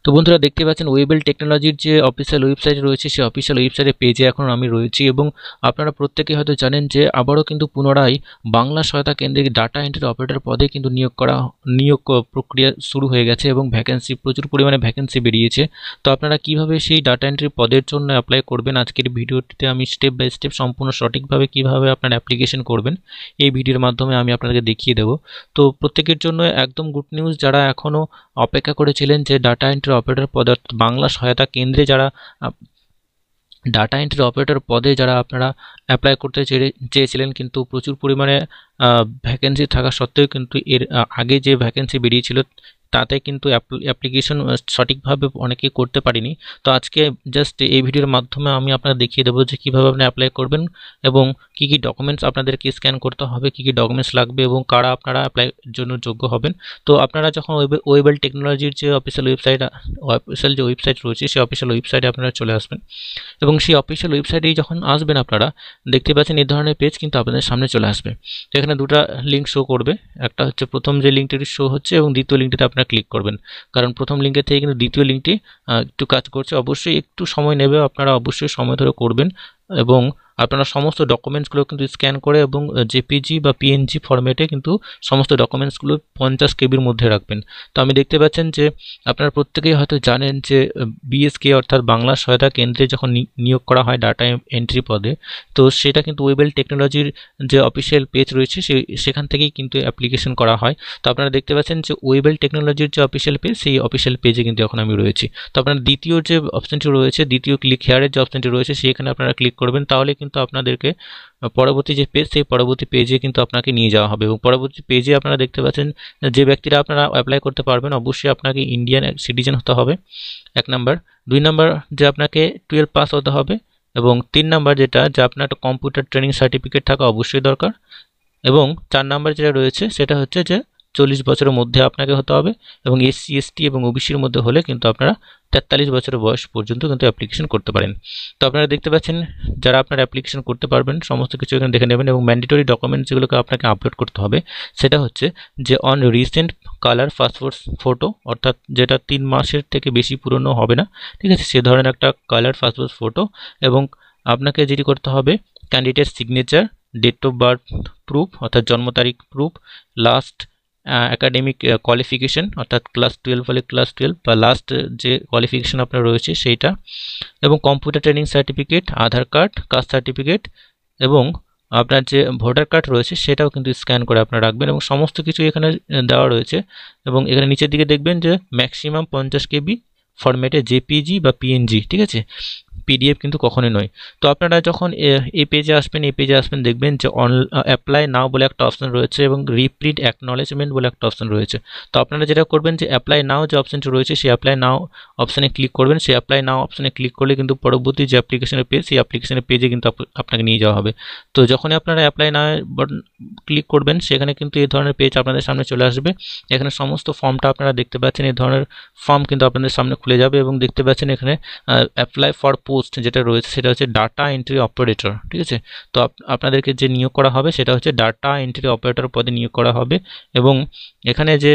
তো বন্ধুরা দেখতে পাচ্ছেন ওয়েবেল টেকনোলজির যে অফিসিয়াল ওয়েবসাইট রয়েছে সেই অফিসিয়াল ওয়েবসাইটের পেজে এখন আমি রয়েছি এবং আপনারা প্রত্যেকেই হয়তো জানেন যে আবারও কিন্তু পুনরায় বাংলা সহায়তা কেন্দ্রে ডাটা এন্ট্রি অপারেটর পদে কিন্তু নিয়োগ প্রক্রিয়া শুরু হয়ে গেছে এবং ভ্যাকেন্সি প্রচুর পরিমাণে ভ্যাকেন্সি বেরিয়েছে। তো আপনারা কিভাবে সেই ডাটা এন্ট্রি পদের জন্য অ্যাপ্লাই করবেন আজকের ভিডিওটিতে আমি স্টেপ বাই স্টেপ সম্পূর্ণ সঠিকভাবে কিভাবে আপনারা অ্যাপ্লিকেশন করবেন এই ভিডিওর মাধ্যমে আমি আপনাদেরকে দেখিয়ে দেবো। তো প্রত্যেকের জন্য একদম গুড নিউজ, যারা এখনও অপেক্ষা করেছিলেন যে ডাটা এন্ট্রি অপারেটর পদে বাংলা সহায়তা কেন্দ্রে যারা ডাটা এন্ট্রি অপারেটর পদে যারা আপনারা অ্যাপ্লাই করতে চেয়েছিলেন কিন্তু প্রচুর পরিমাণে ভ্যাকেন্সি থাকা সত্ত্বেও কিন্তু এর আগে যে ভ্যাকেন্সি বেরিয়েছিল তাতে কিন্তু অ্যাপ্লিকেশন সঠিকভাবে অনেকেই করতে পারিনি। তো আজকে জাস্ট এই ভিডিওর মাধ্যমে আমি আপনাদের দেখিয়ে দেবো যে কীভাবে আপনি অ্যাপ্লাই করবেন এবং কী কী ডকুমেন্টস আপনাদেরকে স্ক্যান করতে হবে, কী কী ডকুমেন্টস লাগবে এবং কারা আপনারা অ্যাপ্লাইয়ের জন্য যোগ্য হবেন। তো আপনারা যখন ওয়েবেল টেকনোলজির যে অফিসিয়াল ওয়েবসাইট রয়েছে সেই অফিসিয়াল ওয়েবসাইটে আপনারা চলে আসবেন এবং সেই অফিসিয়াল ওয়েবসাইটেই যখন আসবেন আপনারা দেখতে পাচ্ছেন এই ধরনের পেজ কিন্তু আপনাদের সামনে চলে আসবে। তো এখানে দুটো লিঙ্ক শো করবে, একটা হচ্ছে প্রথম যে লিঙ্কটি শো হচ্ছে এবং দ্বিতীয় লিঙ্কটিতে আপনারা ক্লিক করবেন, কারণ প্রথম লিঙ্কের থেকে কিন্তু দ্বিতীয় লিঙ্কটি একটু কাজ করছে। অবশ্যই একটু সময় নেবে, আপনারা অবশ্যই সময় ধরে করবেন এবং আপনারা সমস্ত ডকুমেন্টসগুলো কিন্তু স্ক্যান করে এবং জেপিজি বা পিএনজি ফরম্যাটে কিন্তু সমস্ত ডকুমেন্টসগুলো 50 কেবির মধ্যে রাখবেন। তো আমি দেখতে পাচ্ছেন যে আপনারা প্রত্যেকেই হয়তো জানেন যে বিএসকে অর্থাৎ বাংলা সহায়তা কেন্দ্রে যখন নিয়োগ করা হয় ডাটা এন্ট্রি পদে, তো সেটা কিন্তু ওয়েবেল টেকনোলজির যে অফিসিয়াল পেজ রয়েছে সেখান থেকেই কিন্তু অ্যাপ্লিকেশন করা হয়। তো আপনারা দেখতে পাচ্ছেন যে ওয়েবেল টেকনোলজির যে অফিসিয়াল পেজ সেই অফিসিয়াল পেজে কিন্তু এখন আমি রয়েছি। তো আপনার দ্বিতীয় যে অপশনটি রয়েছে, দ্বিতীয় ক্লিক হেয়ারের যে অপশনটি রয়েছে সেখানে আপনারা ক্লিক করবেন, তাহলে কিন্তু আপনাদেরকে পরবর্তী যে পেজ সেই পরবর্তী পেজে কিন্তু আপনাকে নিয়ে যাওয়া হবে এবং পরবর্তী পেজে আপনারা দেখতে পাচ্ছেন যে ব্যক্তিরা আপনারা অ্যাপ্লাই করতে পারবেন অবশ্যই আপনাকে ইন্ডিয়ান সিটিজেন হতে হবে 1 নাম্বার, 2 নাম্বার যে আপনাকে 12 পাস হতে হবে এবং 3 নাম্বার যেটা যে আপনার একটা কম্পিউটার ট্রেনিং সার্টিফিকেট থাকা অবশ্যই দরকার এবং 4 নাম্বার যেটা রয়েছে সেটা হচ্ছে যে 40 বছরের মধ্যে আপনাকে হতে হবে এবং এসসি এসটি এবং ওবিসির মধ্যে হলে কিন্তু আপনারা 43 বছরের বয়স পর্যন্ত কিন্তু অ্যাপ্লিকেশন করতে পারেন। তো আপনারা দেখতে পাচ্ছেন যারা আপনারা অ্যাপ্লিকেশন করতে পারবেন সমস্ত কিছু এখানে দেখে নেবেন এবং ম্যান্ডেটরি ডকুমেন্টস যেগুলোকে আপনাকে আপলোড করতে হবে সেটা হচ্ছে যে one recent colour passport photo, অর্থাৎ যেটা 3 মাসের থেকে বেশি পুরনো হবে না, ঠিক আছে, সে ধরনের একটা কালার পাসপোর্ট ফটো এবং আপনাকে যেটি করতে হবে candidate signature, date of birth proof অর্থাৎ জন্ম তারিখ প্রুফ, লাস্ট অ্যাকাডেমিক কোয়ালিফিকেশন অর্থাৎ ক্লাস 12 হলে ক্লাস 12 বা লাস্ট যে কোয়ালিফিকেশন আপনার রয়েছে সেইটা এবং computer training certificate, Aadhaar card, caste certificate এবং আপনার যে ভোটার কার্ড রয়েছে সেটাও কিন্তু স্ক্যান করে আপনারা রাখবেন এবং সমস্ত কিছু এখানে দেওয়া রয়েছে এবং এখানে নিচের দিকে দেখবেন যে ম্যাক্সিমাম 50 কেবি ফরম্যাটে জেপিজি বা পিএনজি, ঠিক আছে, পিডিএফ কিন্তু কখনোই নয়। তো আপনারা যখন এই পেজে আসবেন দেখবেন যে অ্যাপ্লাই নাও বলে একটা অপশন রয়েছে এবং রিপ্রিন্ট অ্যাকনলেজমেন্ট বলে একটা অপশন রয়েছে। তো আপনারা যেটা করবেন যে অ্যাপ্লাই নাও যে অপশনটি রয়েছে সেই অ্যাপ্লাই নাও অপশানে ক্লিক করবেন, সেই অ্যাপ্লাই নাও অপশানে ক্লিক করলে কিন্তু পরবর্তী যে অ্যাপ্লিকেশনের পেজ সেই অ্যাপ্লিকেশনের পেজে কিন্তু আপনাকে নিয়ে যাওয়া হবে। তো যখনই আপনারা অ্যাপ্লাই নাও বাটন ক্লিক করবেন সেখানে কিন্তু এই ধরনের পেজ আপনাদের সামনে চলে আসবে। এখানে সমস্ত ফর্মটা আপনারা দেখতে পাচ্ছেন, এই ধরনের ফর্ম কিন্তু আপনাদের সামনে খুলে যাবে এবং দেখতে পাচ্ছেন এখানে অ্যাপ্লাই ফর পোস্ট যেটা রয়েছে সেটা হচ্ছে ডাটা এন্ট্রি অপারেটর, ঠিক আছে। তো আপনাদেরকে যে নিয়োগ করা হবে সেটা হচ্ছে ডাটা এন্ট্রি অপারেটর পদে নিয়োগ করা হবে এবং এখানে যে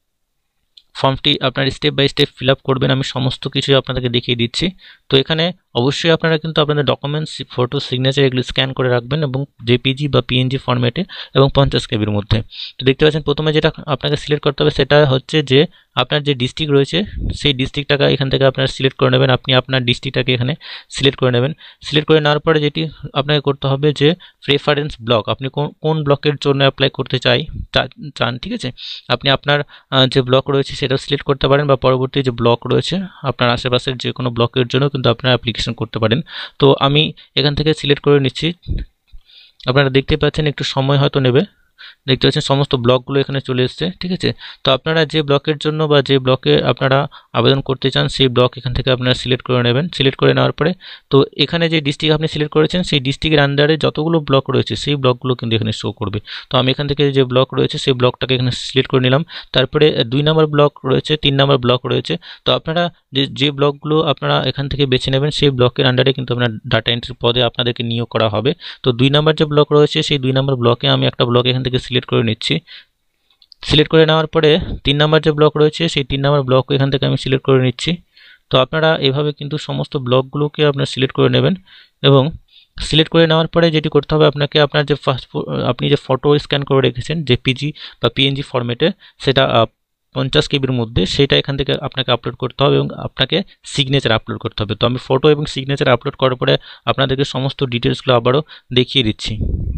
ফর্মটি আপনার step by step fill up করবেন আমি সমস্ত কিছুই আপনাদেরকে দেখিয়ে দিচ্ছি। তো এখানে অবশ্যই আপনারা কিন্তু আপনাদের ডকুমেন্টস, ফটো, সিগনেচার এগুলো স্ক্যান করে রাখবেন এবং জেপিজি বা পিএনজি ফরম্যাটে এবং 50 কেবির মধ্যে। তো দেখতে পাচ্ছেন প্রথমে যেটা আপনাকে সিলেক্ট করতে হবে সেটা হচ্ছে যে আপনার যে ডিস্ট্রিক্ট রয়েছে সেই ডিস্ট্রিক্টটাকে এখান থেকে আপনারা সিলেক্ট করে নেবেন, আপনি আপনার ডিস্ট্রিক্টটাকে এখানে সিলেক্ট করে নেবেন। সিলেক্ট করে নেওয়ার পরে যেটি আপনাকে করতে হবে যে প্রেফারেন্স ব্লক, আপনি কোন ব্লকের জন্য অ্যাপ্লাই করতে চান, ঠিক আছে, আপনি আপনার যে ব্লক রয়েছে সেটাও সিলেক্ট করতে পারেন বা পরবর্তী যে ব্লক রয়েছে আপনার আশেপাশের যে কোনো ব্লকের জন্য কিন্তু আপনারা অ্যাপ্লিকেশন করতে পারেন। তো আমি এখান থেকে সিলেক্ট করে নিচ্ছি, আপনারা দেখতে পাচ্ছেন একটু সময় হয়তো নেবে। দেখতে পাচ্ছেন সমস্ত ব্লকগুলো এখানে চলে এসছে, ঠিক আছে। তো আপনারা যে ব্লকের জন্য বা যে ব্লকে আপনারা আবেদন করতে চান সেই ব্লক এখান থেকে আপনারা সিলেক্ট করে নেবেন। সিলেক্ট করে নেওয়ার পরে তো এখানে যে ডিস্ট্রিক্ট আপনি সিলেক্ট করেছেন সেই ডিস্ট্রিক্টের আন্ডারে যতগুলো ব্লক রয়েছে সেই ব্লকগুলো কিন্তু এখানে শো করবে। তো আমি এখান থেকে যে ব্লক রয়েছে সেই ব্লকটাকে এখানে সিলেক্ট করে নিলাম। তারপরে 2 নম্বর ব্লক রয়েছে, 3 নম্বর ব্লক রয়েছে। তো আপনারা যে ব্লকগুলো আপনারা এখান থেকে বেছে নেবেন সেই ব্লকের আন্ডারে কিন্তু আপনার ডাটা এন্ট্রি পদে আপনাদেরকে নিয়োগ করা হবে। তো 2 নম্বর যে ব্লক রয়েছে সেই 2 নম্বর ব্লকে আমি একটা ব্লক এখান থেকে সিলেক্ট করে নিচ্ছি সিলেক্ট করে নেওয়ার পরে 3 নাম্বার যে ব্লক রয়েছে সেই 3 নাম্বার ব্লক এখান থেকে আমি সিলেক্ট করে নিচ্ছি। তো আপনারা এভাবে কিন্তু সমস্ত ব্লকগুলোকে আপনারা সিলেক্ট করে নেবেন এবং সিলেক্ট করে নেওয়ার পরে যেটি করতে হবে আপনাকে আপনার যে আপনি যে ফটো স্ক্যান করে রেখেছেন জেপিজি বা পিএনজি ফরম্যাটে সেটা 50 কেবির মধ্যে সেটা এখান থেকে আপনাকে আপলোড করতে হবে এবং আপনাকে সিগনেচার আপলোড করতে হবে। তো আমি ফটো এবং সিগনেচার আপলোড করার পরে আপনাদেরকে সমস্ত ডিটেলসগুলো আবারও দেখিয়ে দিচ্ছি।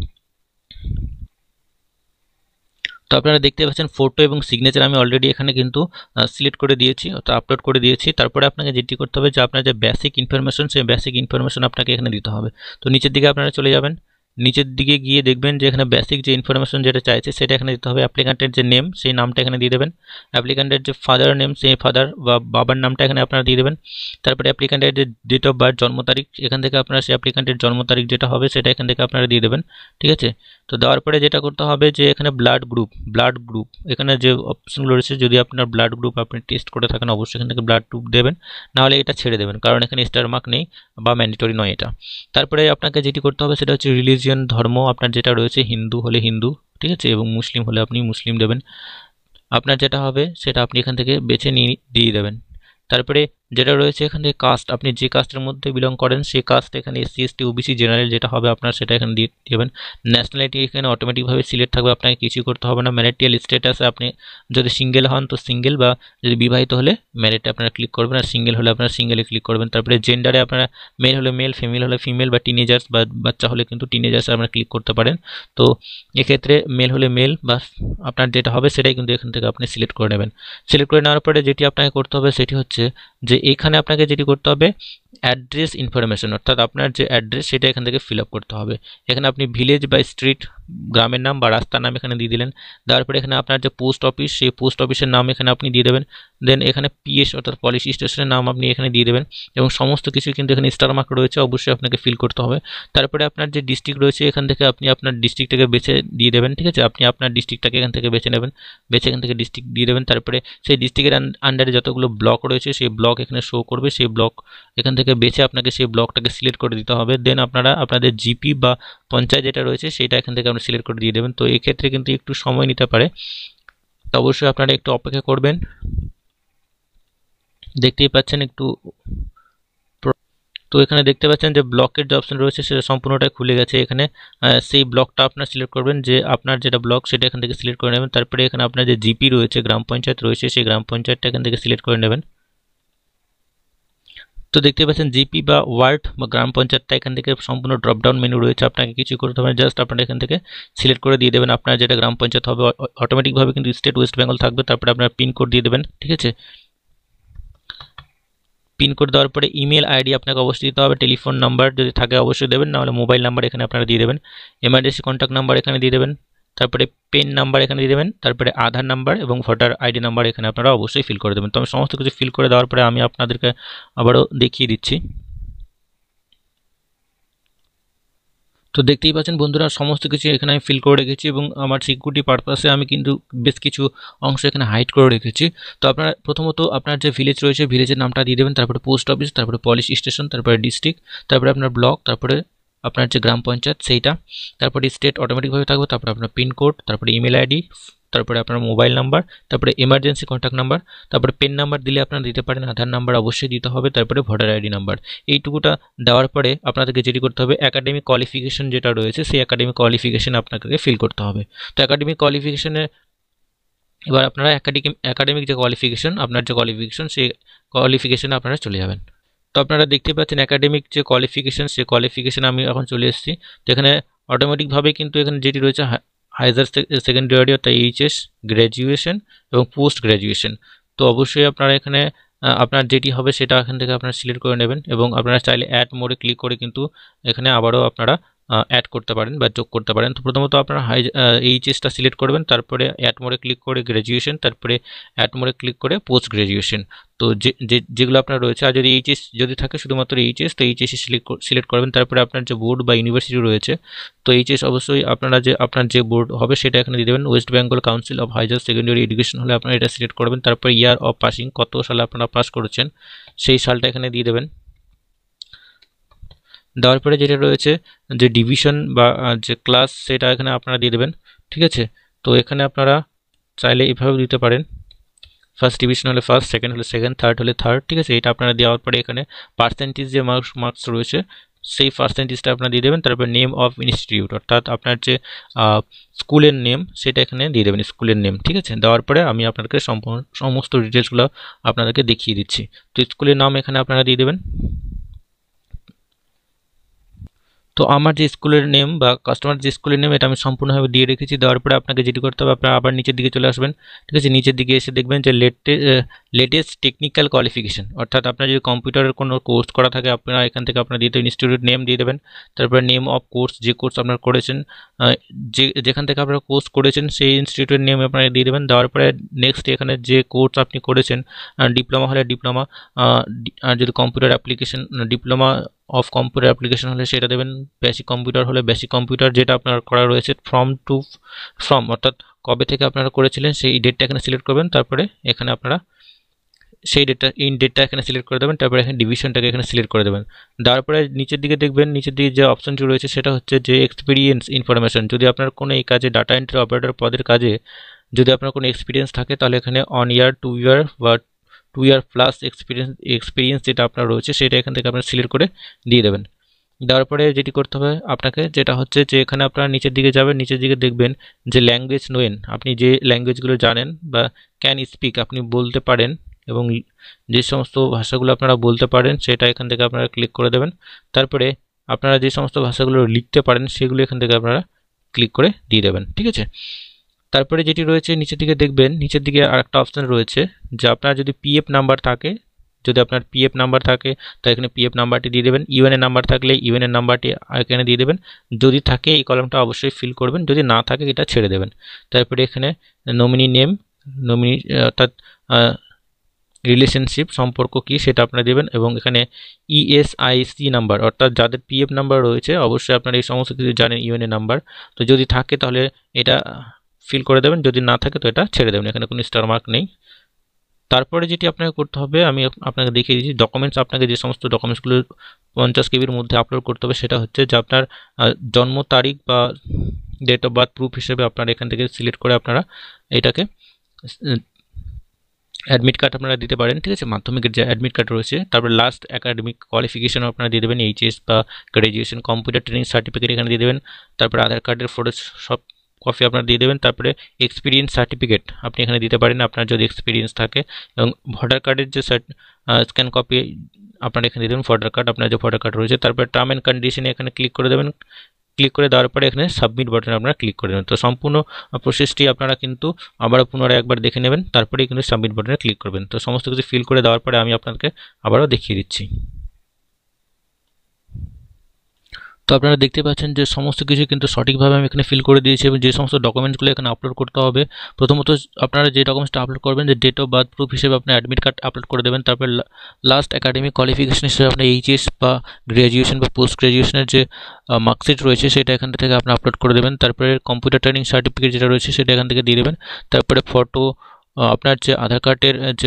তো আপনারা দেখতে পাচ্ছেন ফটো এবং সিগনেচার আমি অলরেডি এখানে কিন্তু সিলেক্ট করে দিয়েছি অর্থাৎ আপলোড করে দিয়েছি। তারপরে আপনাকে যেটি করতে হবে যে আপনার যে বেসিক ইনফরমেশন সেই বেসিক ইনফরমেশন আপনাকে এখানে দিতে হবে। তো নিচের দিকে আপনারা চলে যাবেন, নিচের দিকে গিয়ে দেখবেন যে এখানে বেসিক যে ইনফরমেশন যেটা চাইছে সেটা এখানে দিতে হবে। অ্যাপ্লিক্যান্টের যে নেম সেই নামটা এখানে দিয়ে দেবেন, অ্যাপ্লিক্যান্টের যে ফাদার নেম সেই ফাদার বা বাবার নামটা এখানে আপনারা দিয়ে দেবেন। তারপরে অ্যাপ্লিক্যান্টের যে ডেট অফ বার্থ জন্ম তারিখ এখান থেকে আপনারা সেই অ্যাপ্লিক্যান্টের জন্ম তারিখ যেটা হবে সেটা এখান থেকে আপনারা দিয়ে দেবেন, ঠিক আছে। তো দেওয়ার পরে যেটা করতে হবে যে এখানে ব্লাড গ্রুপ এখানে যে অপশনগুলো রয়েছে যদি আপনার ব্লাড গ্রুপ আপনি টেস্ট করে থাকেন অবশ্যই এখান থেকে ব্লাড গ্রুপ দেবেন, নাহলে এটা ছেড়ে দেবেন কারণ এখানে স্টার মার্ক নেই বা ম্যান্ডেটরি নয় এটা। তারপরে আপনাকে যেটি করতে হবে সেটা হচ্ছে রিলিজিয়ন ধর্ম আপনার যেটা রয়েছে হিন্দু হলে হিন্দু, ঠিক আছে, এবং মুসলিম হলে আপনি মুসলিম দেবেন। আপনার যেটা হবে সেটা আপনি এখান থেকে বেছে নিয়ে দিয়ে দেবেন। তারপরে যেটা রয়েছে এখান থেকে কাস্ট আপনি যে কাস্টের মধ্যে বিলং করেন সেই কাস্ট এখানে এসসি এসটি ওবিসি জেনারেল যেটা হবে আপনার সেটা এখানে দিয়ে দেবেন। ন্যাশনালিটি এখানে অটোমেটিকভাবে সিলেক্ট থাকবে, আপনাকে কিছুই করতে হবে না। ম্যারিটাল স্ট্যাটাসে আপনি যদি সিঙ্গেল হন তো সিঙ্গেল, বা যদি বিবাহিত হলে ম্যারিটে আপনারা ক্লিক করবেন, আর সিঙ্গেল হলে আপনারা সিঙ্গেলে ক্লিক করবেন। তারপরে জেন্ডারে আপনারা মেল হলে মেল, ফিমেল হলে ফিমেল, বা টিনেজার্স বা বাচ্চা হলে কিন্তু টিনেজার্স আপনারা ক্লিক করতে পারেন। তো এক্ষেত্রে মেল হলে মেল বা আপনার যেটা হবে সেটাই কিন্তু এখান থেকে আপনি সিলেক্ট করে নেবেন। সিলেক্ট করে নেওয়ার পরে যেটি আপনাকে করতে হবে সেটি হচ্ছে যে এখানে আপনাকে যেটি করতে হবে অ্যাড্রেস ইনফরমেশন, অর্থাৎ আপনার যে অ্যাড্রেস সেটা এখান থেকে ফিল আপ করতে হবে। এখানে আপনি ভিলেজ বা স্ট্রিট গ্রামের নাম বা রাস্তার নাম এখানে দিয়ে দিলেন। তারপরে এখানে আপনার যে পোস্ট অফিস সেই পোস্ট অফিসের নাম এখানে আপনি দিয়ে দেবেন। দেন এখানে পিএস অর্থাৎ পলিশ স্টেশনের নাম আপনি এখানে দিয়ে দেবেন এবং সমস্ত কিছু কিন্তু এখানে স্টার মার্ক রয়েছে অবশ্যই আপনাকে ফিল করতে হবে। তারপরে আপনার যে ডিস্ট্রিক্ট রয়েছে এখান থেকে আপনি আপনার ডিস্ট্রিক্টটাকে বেছে দিয়ে দেবেন, ঠিক আছে। আপনি আপনার ডিস্ট্রিক্টটাকে এখান থেকে বেছে নেবেন, বেছে এখান থেকে ডিস্ট্রিক্ট দিয়ে দেবেন। তারপরে সেই ডিস্ট্রিক্টের আন্ডারে যতগুলো ব্লক রয়েছে সেই ব্লক এখানে শো করবে, সেই ব্লক এখান থেকে বেছে আপনাকে সেই ব্লকটাকে সিলেক্ট করে দিতে হবে। দেন আপনারা আপনাদের জিপি বা পঞ্চায়েত যেটা রয়েছে সেটা এখান থেকে আপনারা সিলেক্ট করে দিয়ে দেবেন। তো এক্ষেত্রে কিন্তু একটু সময় নিতে পারে, তো অবশ্যই আপনারা একটু অপেক্ষা করবেন। দেখতেই পাচ্ছেন একটু, তো এখানে দেখতে পাচ্ছেন যে ব্লকের যে অপশন রয়েছে সেটা সম্পূর্ণটাই খুলে গেছে। এখানে সেই ব্লকটা আপনার সিলেক্ট করবেন, যে আপনার যেটা ব্লক সেটা এখান থেকে সিলেক্ট করে নেবেন। তারপরে এখানে আপনার যে জিপি রয়েছে গ্রাম পঞ্চায়েত রয়েছে সেই গ্রাম পঞ্চায়েতটা এখান থেকে সিলেক্ট করে নেবেন। তো দেখতে পাচ্ছেন জিপি বা ওয়ার্ড বা গ্রাম পঞ্চায়েতটা এখান থেকে সম্পূর্ণ ড্রপডাউন মেনু রয়েছে, আপনাকে কিছু করতে হবে, জাস্ট আপনারা এখান থেকে সিলেক্ট করে দিয়ে দেবেন আপনার যেটা গ্রাম পঞ্চায়েত হবে। অটোমেটিকভাবে কিন্তু স্টেট ওয়েস্ট বেঙ্গল থাকবে। তারপরে আপনার পিনকোড দিয়ে দেবেন, ঠিক আছে। পিনকোড দেওয়ার পরে ইমেল আইডি আপনাকে অবশ্যই দিতে হবে, টেলিফোন নাম্বার যদি থাকে অবশ্যই দেবেন, নাহলে মোবাইল নাম্বার এখানে আপনারা দিয়ে দেবেন। এমার্জেন্সি কন্ট্যাক্ট নাম্বার এখানে দিয়ে দেবেন, তারপরে পেন নাম্বার এখানে দিয়ে দেবেন, তারপরে আধার নাম্বার এবং ভোটার আইডি নাম্বার এখানে আপনারা অবশ্যই ফিল করে দেবেন। তো আমি সমস্ত কিছু ফিল করে দেওয়ার পরে আমি আপনাদেরকে আবারও দেখিয়ে দিচ্ছি। তো দেখতেই পাচ্ছেন বন্ধুরা সমস্ত কিছু এখানে আমি ফিল করে রেখেছি এবং আমার সিকিউরিটি পারপাসে আমি কিন্তু বেশ কিছু অংশ এখানে হাইড করে রেখেছি। তো আপনারা প্রথমত আপনার যে ভিলেজ রয়েছে ভিলেজের নামটা দিয়ে দেবেন, তারপরে পোস্ট অফিস, তারপরে পলিশ স্টেশন, তারপরে ডিস্ট্রিক্ট, তারপরে আপনার ব্লক, তারপরে আপনার যে গ্রাম পঞ্চায়েত সেইটা, তারপরে স্টেট অটোমেটিকভাবে থাকবে, তারপরে আপনার পিনকোড, তারপরে ইমেল আইডি, তারপরে আপনার মোবাইল নাম্বার, তারপরে এমার্জেন্সি কন্ট্যাক্ট নাম্বার, তারপরে পেন নাম্বার দিলে আপনারা দিতে পারেন, আধার নাম্বার অবশ্যই দিতে হবে, তারপরে ভোটার আইডি নাম্বার। এইটুকুটা দেওয়ার পরে আপনাদেরকে যেটি করতে হবে একাডেমিক কোয়ালিফিকেশন যেটা রয়েছে সেই একাডেমিক কোয়ালিফিকেশন আপনাকে ফিল করতে হবে। তো একাডেমিক কোয়ালিফিকেশনে এবার আপনারা একাডেমিক যে কোয়ালিফিকেশন আপনার যে কোয়ালিফিকেশন সেই কোয়ালিফিকেশনে আপনারা চলে যাবেন। তো আপনারা দেখতে পাচ্ছেন একাডেমিক যে কোয়ালিফিকেশন সেই কোয়ালিফিকেশন আমি এখন চলে এসেছি। তো এখানে অটোমেটিকভাবে কিন্তু এখানে যেটি রয়েছে হায়ার সেকেন্ডারি অর্থাৎ এইচএস, গ্র্যাজুয়েশন এবং পোস্ট গ্র্যাজুয়েশন। তো অবশ্যই আপনারা এখানে আপনার যেটি হবে সেটা এখান থেকে আপনারা সিলেক্ট করে নেবেন এবং আপনারা চাইলে অ্যাড মোডে ক্লিক করে কিন্তু এখানে আবারও আপনারা অ্যাড করতে পারেন বা যোগ করতে পারেন। তো প্রথমত আপনারা এইচএসটা সিলেক্ট করবেন, তারপরে অ্যাড মোডে ক্লিক করে গ্র্যাজুয়েশন, তারপরে অ্যাড মোডে ক্লিক করে পোস্ট গ্র্যাজুয়েশন। তো যেগুলো আপনার রয়েছে, আর যদি এইচএস যদি থাকে শুধুমাত্র এইচএস, তো এইচএসই সিলেক্ট করবেন। তারপরে আপনার যে বোর্ড বা ইউনিভার্সিটি রয়েছে তো এইচএস অবশ্যই আপনার যে বোর্ড হবে সেটা এখানে দিয়ে দেবেন। West Bengal council of higher secondary education হলে আপনারা এটা সিলেক্ট করবেন। তারপর ইয়ার অফ পাসিং, কত সালে আপনারা পাস করেছেন সেই সালটা এখানে দিয়ে দেবেন। দেওয়ার পরে যেটা রয়েছে যে ডিভিশন বা যে ক্লাস সেটা এখানে আপনারা দিয়ে দেবেন, ঠিক আছে। তো এখানে আপনারা চাইলে এভাবে দিতে পারেন, ফার্স্ট ডিভিশন হলে ফার্স্ট, সেকেন্ড হলে সেকেন্ড, থার্ড হলে থার্ড। ঠিক আছে, এটা আপনারা দেওয়ার পরে এখানে পার্সেন্টেজ যে মার্কস রয়েছে সেই পার্সেন্টেজটা আপনারা দিয়ে দেবেন। তারপর নেম অফ ইনস্টিটিউট অর্থাৎ আপনার যে স্কুলের নেম সেটা এখানে দিয়ে দেবেন, স্কুলের নেম। ঠিক আছে, দেওয়ার পরে আমি আপনাদেরকে সমস্ত ডিটেলসগুলো আপনাদেরকে দেখিয়ে দিচ্ছি। তো স্কুলের নাম এখানে আপনারা দিয়ে দেবেন। তো আমার যে স্কুলের নেম বা কাস্টমার যে স্কুলের নেম এটা আমি সম্পূর্ণভাবে দিয়ে রেখেছি। দেওয়ার পরে আপনাকে যেটি করতে হবে, আপনারা আবার নিচের দিকে চলে আসবেন। ঠিক আছে, নিচের দিকে এসে দেখবেন যে লেটেস্ট টেকনিক্যাল কোয়ালিফিকেশন, অর্থাৎ আপনার যদি কম্পিউটারের কোনো কোর্স করা থাকে আপনারা এখান থেকে আপনারা দিয়ে দেবেন, ইনস্টিটিউট নেম দিয়ে দেবেন। তারপরে নেম অফ কোর্স, যে কোর্স আপনারা করেছেন, যেখান থেকে আপনারা কোর্স করেছেন সেই ইনস্টিটিউটের নেম আপনারা দিয়ে দেবেন। দেওয়ার পরে নেক্সট এখানে যে কোর্স আপনি করেছেন, ডিপ্লোমা হলে ডিপ্লোমা, আর যদি computer application diploma of computer application হলে সেটা দেবেন, বেসিক কম্পিউটার হলে বেসিক কম্পিউটার যেটা আপনার করা রয়েছে, ফ্রম অর্থাৎ কবে থেকে আপনারা করেছিলেন সেই ডেটটা এখানে সিলেক্ট করবেন। তারপরে এখানে আপনারা সেই ডেটটা এখানে সিলেক্ট করে দেবেন। তারপরে এখানে ডিভিশনটাকে এখানে সিলেক্ট করে দেবেন। তারপরে নিচের দিকে দেখবেন, নিচের দিকে যে অপশনটি রয়েছে সেটা হচ্ছে যে এক্সপিরিয়েন্স ইনফরমেশন। যদি আপনার কোনো এই কাজে ডাটা এন্ট্রি অপারেটর পদের কাজে যদি আপনার কোনো এক্সপিরিয়েন্স থাকে তাহলে এখানে 1 ইয়ার, 2 ইয়ার বা 2 ইয়ার প্লাস এক্সপিরিয়েন্স যেটা আপনার রয়েছে সেটা এখান থেকে আপনারা সিলেক্ট করে দিয়ে দেবেন। দেওয়ার পরে যেটি করতে হবে আপনাকে, যেটা হচ্ছে যে এখানে আপনারা নিচের দিকে যাবেন, নিচের দিকে দেখবেন যে ল্যাঙ্গুয়েজ নোয়েন, আপনি যে ল্যাঙ্গুয়েজগুলো জানেন বা ক্যান স্পিক আপনি বলতে পারেন এবং যে সমস্ত ভাষাগুলো আপনারা বলতে পারেন সেটা এখান থেকে আপনারা ক্লিক করে দেবেন। তারপরে আপনারা যে সমস্ত ভাষাগুলো লিখতে পারেন সেগুলো এখান থেকে আপনারা ক্লিক করে দিয়ে দেবেন। ঠিক আছে, তারপরে যেটি রয়েছে নিচের দিকে দেখবেন, নিচের দিকে আরেকটা অপশান রয়েছে যে আপনার যদি পিএফ নাম্বার থাকে, যদি আপনার পিএফ নাম্বার থাকে তো এখানে পিএফ নাম্বারটি দিয়ে দেবেন। ইউএনএ নাম্বার থাকলে ইউএনএ নাম্বারটি এখানে দিয়ে দেবেন। যদি থাকে এই কলামটা অবশ্যই ফিল করবেন, যদি না থাকে এটা ছেড়ে দেবেন। তারপরে এখানে নমিনি নেম, নমিনি অর্থাৎ রিলেশনশিপ সম্পর্ক কি সেটা আপনারা দেবেন, এবং এখানে ইএসআইসি নাম্বার অর্থাৎ যাদের পিএফ নাম্বার রয়েছে অবশ্যই আপনারা এই সমস্ত কিছু জানেন, ইউএনএ নাম্বার। তো যদি থাকে তাহলে এটা ফিল করে দেবেন, যদি না থাকে তো এটা ছেড়ে দেবেন, এখানে কোনো স্টার মার্ক নেই। তারপরে যেটি আপনাকে করতে হবে আমি আপনাকে দেখিয়ে দিচ্ছি, ডকুমেন্টস আপনাকে যে সমস্ত ডকুমেন্টসগুলো 50 কেবির মধ্যে আপলোড করতে হবে সেটা হচ্ছে যে আপনার জন্ম তারিখ বা ডেট অফ বার্থ প্রুফ হিসেবে আপনারা এখান থেকে সিলেক্ট করে আপনারা এটাকে অ্যাডমিট কার্ড আপনারা দিতে পারেন। ঠিক আছে, মাধ্যমিকের যে অ্যাডমিট কার্ড রয়েছে, তারপরে লাস্ট একাডেমিক কোয়ালিফিকেশন আপনারা দিয়ে দেবেন, এইচএস বা গ্র্যাজুয়েশন, কম্পিউটার ট্রেনিং সার্টিফিকেট এখানে দিয়ে দেবেন। তারপরে আধার কার্ডের ফটো সব কপি আপনারা দিয়ে দেবেন। তারপরে এক্সপিরিয়েন্স সার্টিফিকেট আপনি এখানে দিতে পারেন আপনার যদি এক্সপিরিয়েন্স থাকে, এবং ভোটার কার্ডের যে স্ক্যান কপি আপনারা এখানে দিয়ে দেবেন, ভোটার কার্ড আপনার যে ভোটার কার্ড রয়েছে। তারপরে টার্ম অ্যান্ড কন্ডিশনে এখানে ক্লিক করে দেবেন। ক্লিক করে দেওয়ার পরে এখানে সাবমিট বাটনে আপনারা ক্লিক করে দেবেন। তো সম্পূর্ণ প্রসেসটি আপনারা কিন্তু আবারও পুনরায় একবার দেখে নেবেন, তারপরেই কিন্তু সাবমিট বাটনে ক্লিক করবেন। তো সমস্ত কিছু ফিল করে দেওয়ার পরে আমি আপনাকে আবারও দেখিয়ে দিচ্ছি। তো আপনারা দেখতে পাচ্ছেন যে সমস্ত কিছু কিন্তু সঠিকভাবে আমি এখানে ফিল করে দিয়েছি, এবং যে সমস্ত ডকুমেন্টসগুলো এখানে আপলোড করতে হবে, প্রথমত আপনারা যে ডকুমেন্টসটা আপলোড করবেন যে ডেট অফ বার্থ প্রুফ হিসেবে আপনি অ্যাডমিট কার্ড আপলোড করে দেবেন। তারপর লাস্ট একাডেমিক কোয়ালিফিকেশন হিসেবে আপনি এইচএস বা গ্র্যাজুয়েশন বা পোস্ট গ্র্যাজুয়েশনের যে মার্কশিট রয়েছে সেটা এখান থেকে আপনি আপলোড করে দেবেন। তারপরে কম্পিউটার ট্রেনিং সার্টিফিকেট যেটা রয়েছে সেটা এখান থেকে দিয়ে দেবেন। তারপরে ফটো, আপনার যে আধার কার্ডের যে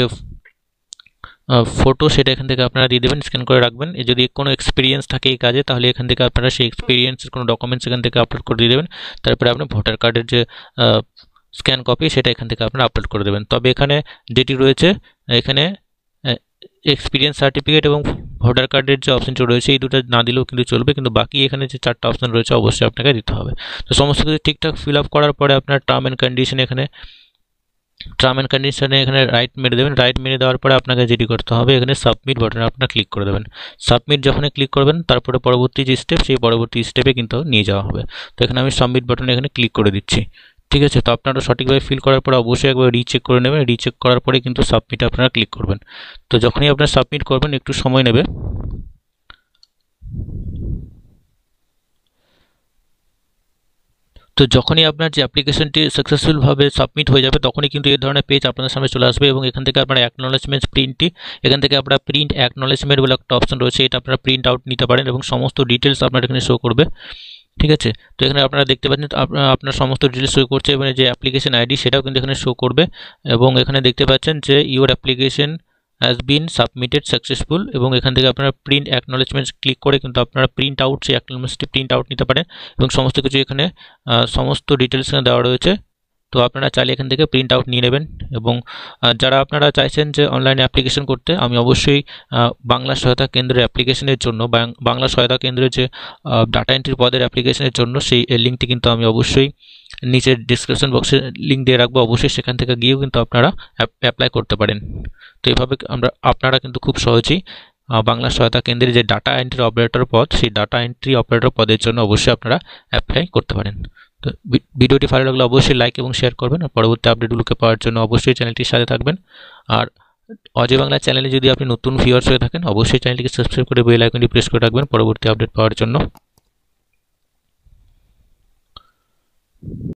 ফটো সেটা এখান থেকে আপনারা দিয়ে দেবেন, স্ক্যান করে রাখবেন। যদি কোনো এক্সপিরিয়েন্স থাকে এই কাজে তাহলে এখান থেকে আপনারা সেই এক্সপিরিয়েন্সের কোনো ডকুমেন্টস এখান থেকে আপলোড করে দিয়ে দেবেন। তারপরে আপনার ভোটার কার্ডের যে স্ক্যান কপি সেটা এখান থেকে আপনারা আপলোড করে দেবেন। তবে এখানে যেটি রয়েছে, এখানে এক্সপিরিয়েন্স সার্টিফিকেট এবং ভোটার কার্ডের যে অপশনটি রয়েছে এই দুটো না দিলেও কিন্তু চলবে, কিন্তু বাকি এখানে যে 4টা অপশন রয়েছে অবশ্যই আপনাকে দিতে হবে। তো সমস্ত কিছু ঠিকঠাক ফিল আপ করার পরে আপনার টার্ম অ্যান্ড কন্ডিশন এখানে রাইট মেরে দেবেন। রাইট মেরে দেওয়ার পরে আপনাকে যেটি করতে হবে এখানে সাবমিট বাটনে আপনারা ক্লিক করে দেবেন। সাবমিট যখনই ক্লিক করবেন তারপরে পরবর্তী যে স্টেপ সেই পরবর্তী স্টেপে কিন্তু নিয়ে যাওয়া হবে। তো এখানে আমি সাবমিট বাটনে এখানে ক্লিক করে দিচ্ছি। ঠিক আছে, তো আপনারা সঠিকভাবে ফিল করার পরে অবশ্যই একবার রিচেক করে নেবেন। রিচেক করার পরে কিন্তু সাবমিট আপনারা ক্লিক করবেন। তো যখনই আপনারা সাবমিট করবেন একটু সময় নেবে। তো যখনই আপনার যে অ্যাপ্লিকেশনটি সাকসেসফুলভাবে সাবমিট হয়ে যাবে তখনই কিন্তু এই ধরনের পেজ আপনার সামনে চলে আসবে, এবং এখান থেকে আপনার অ্যাকনোলেজমেন্ট প্রিন্টটি এখান থেকে আপনার প্রিন্ট অ্যাকনোলেজমেন্ট বলে একটা অপশন রয়েছে, এটা আপনারা প্রিন্ট আউট নিতে পারেন এবং সমস্ত ডিটেলস আপনার এখানে শো করবে। ঠিক আছে, তো এখানে আপনারা দেখতে পাচ্ছেন আপনার সমস্ত ডিটেলস শো করছে, এবং যে অ্যাপ্লিকেশন আইডি সেটাও কিন্তু এখানে শো করবে, এবং এখানে দেখতে পাচ্ছেন যে your application has been submitted successful, এবং এখান থেকে আপনারা প্রিন্ট অ্যাকনোলেজমেন্ট ক্লিক করে কিন্তু আপনারা প্রিন্ট আউট সেই অ্যাকনোলেজমেন্টটি প্রিন্ট আউট নিতে পারেন, এবং সমস্ত কিছু এখানে সমস্ত ডিটেলস এখানে দেওয়া রয়েছে। তো তো আপনারা চাইলে এখান থেকে প্রিন্ট আউট নিয়ে নেবেন। এবং যারা আপনারা চাইছেন যে অনলাইনে অ্যাপ্লিকেশন করতে, আমি অবশ্যই বাংলা সহায়তা কেন্দ্রের অ্যাপ্লিকেশনের জন্য বাংলা সহায়তা কেন্দ্রের যে ডাটা এন্ট্রি পদের অ্যাপ্লিকেশনের জন্য সেই লিঙ্কটি কিন্তু আমি অবশ্যই নিচের ডিসক্রিপশন বক্সে লিঙ্ক দিয়ে রাখবো, অবশ্যই সেখান থেকে গিয়েও কিন্তু আপনারা অ্যাপ্লাই করতে পারেন। তো এইভাবে আপনারা কিন্তু খুব সহজেই বাংলা সহায়তা কেন্দ্রের যে ডাটা এন্ট্রি অপারেটর পদ, সেই ডাটা এন্ট্রি অপারেটর পদের জন্য অবশ্যই আপনারা অ্যাপ্লাই করতে পারেন। তো ভিডিওটি ভালো লাগলে অবশ্যই লাইক এবং শেয়ার করবেন, আর পরবর্তী আপডেটগুলোকে পাওয়ার জন্য অবশ্যই চ্যানেলটির সাথে থাকবেন। আর অজয় বাংলা চ্যানেলে যদি আপনি নতুন ভিউয়ার্স হয়ে থাকেন, অবশ্যই চ্যানেলটিকে সাবস্ক্রাইব করে বেল আইকনটি প্রেস করে রাখবেন পরবর্তী আপডেট পাওয়ার জন্য।